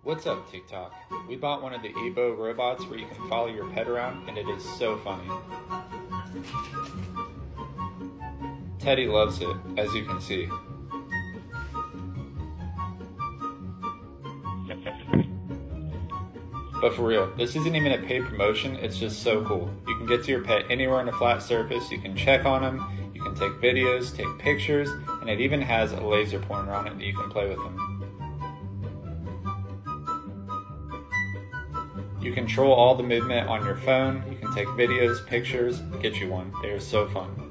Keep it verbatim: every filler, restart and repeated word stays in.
What's up, TikTok? We bought one of the Ebo robots where you can follow your pet around, and it is so funny. Teddy loves it, as you can see. But for real, this isn't even a paid promotion, it's just so cool. You can get to your pet anywhere on a flat surface, you can check on them, you can take videos, take pictures, and it even has a laser pointer on it that you can play with them. You control all the movement on your phone, you can take videos, pictures, get you one. They are so fun.